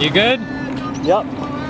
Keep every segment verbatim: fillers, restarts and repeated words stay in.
You good? Yep.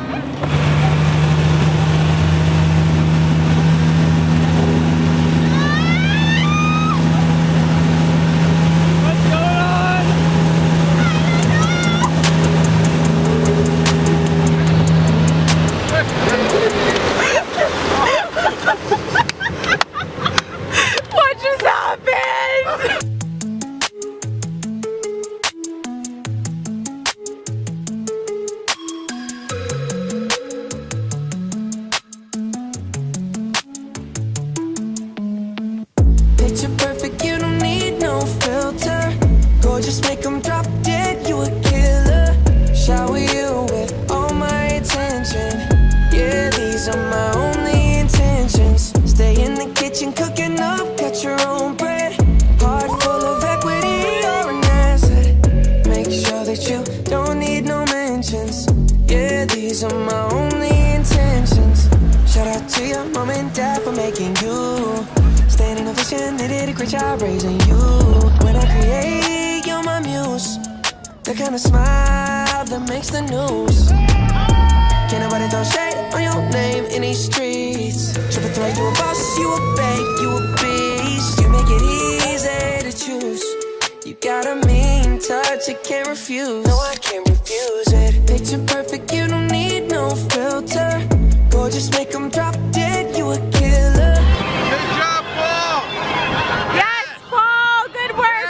Picture perfect, you don't need no filter. Gorgeous, make them drop dead, you a killer. Shower you with all my attention. Yeah, these are my only intentions. Stay in the kitchen, cooking up, cut your own bread. Heart full of equity, you're an asset. Make sure that you don't need no mentions. Yeah, these are my only intentions. Shout out to your mom and dad for making you. Standing ovation, they did a great job raising you. When I create, you're my muse. The kind of smile that makes the news. Can't nobody throw shade on your name in these streets. Triple threat, you a boss, you a bank, you a beast. You make it easy to choose. You got a mean touch, I can't refuse. No, I can't refuse it. Picture perfect, you don't need no filter. Gorgeous, make them drop dead, you a killer. Good job, Paul! Yes, Paul! Good work,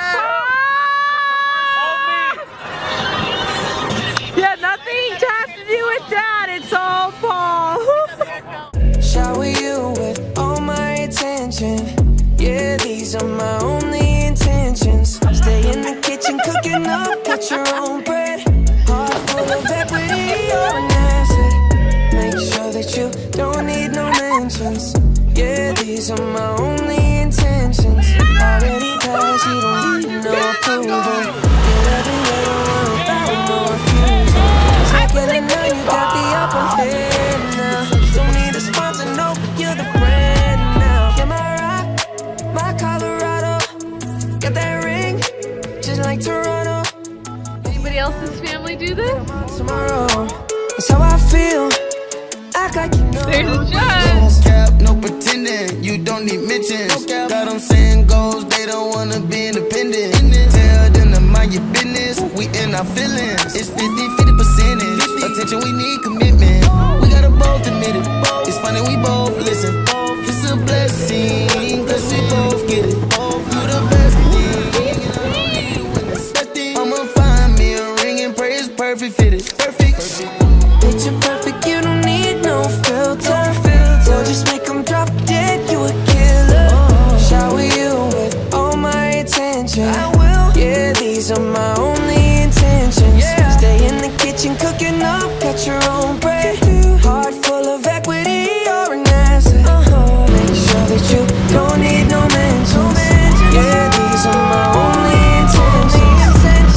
Paul! Yeah, nothing to have to do with that. It's all Paul. Shower you with all my attention. Yeah, these are my only intentions. Stay in the kitchen, cooking up, cut your own bread. Heart full of equity, you're an asset. Make sure that you don't need no mentions. Yeah, these are my only intentions. Already passed, you don't need no approval. Get everywhere, don't worry about no refusal. Second and none, you got the upper hand now. Don't need a sponsor, no, you're the brand now. You're my rock, my Colorado. Got that ring, just like Toronto. Anybody else's family do this? Tomorrow, that's how I feel. Act like you know. There's a No judge. cap, no pretending, you don't need mentions. Got them saying goals, they don't wanna be independent. Tell them to mind your business, we in our feelings. It's fifty fifty percentage, attention we need commitment. We gotta both admit it, it's funny we both listen. It's a blessing, cause we both get it. You the best thing, and I don't need a witness. I'ma find me a ring and pray it's perfect fitted. Perfect. Picture perfect, you don't need no filter. So just make them drop dead, you a killer. Shower you with all my attention. I will. Yeah, these are my only intentions. Stay in the kitchen, cooking up, cut your own bread. Heart full of equity, you're an asset. Make sure that you don't need no mentions. Yeah, these are my only intentions.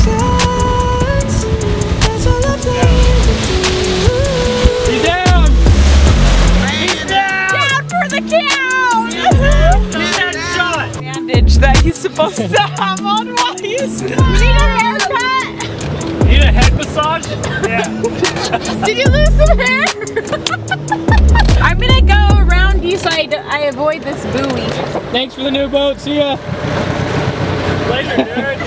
That's all I'm playing to do. He's down! Down for the count! Bandage that he's supposed to have on while he's You need a haircut? Need a head massage? Yeah. Did you lose some hair? I'm gonna go around you so I, I avoid this buoy. Thanks for the new boat. See ya. Later, dude.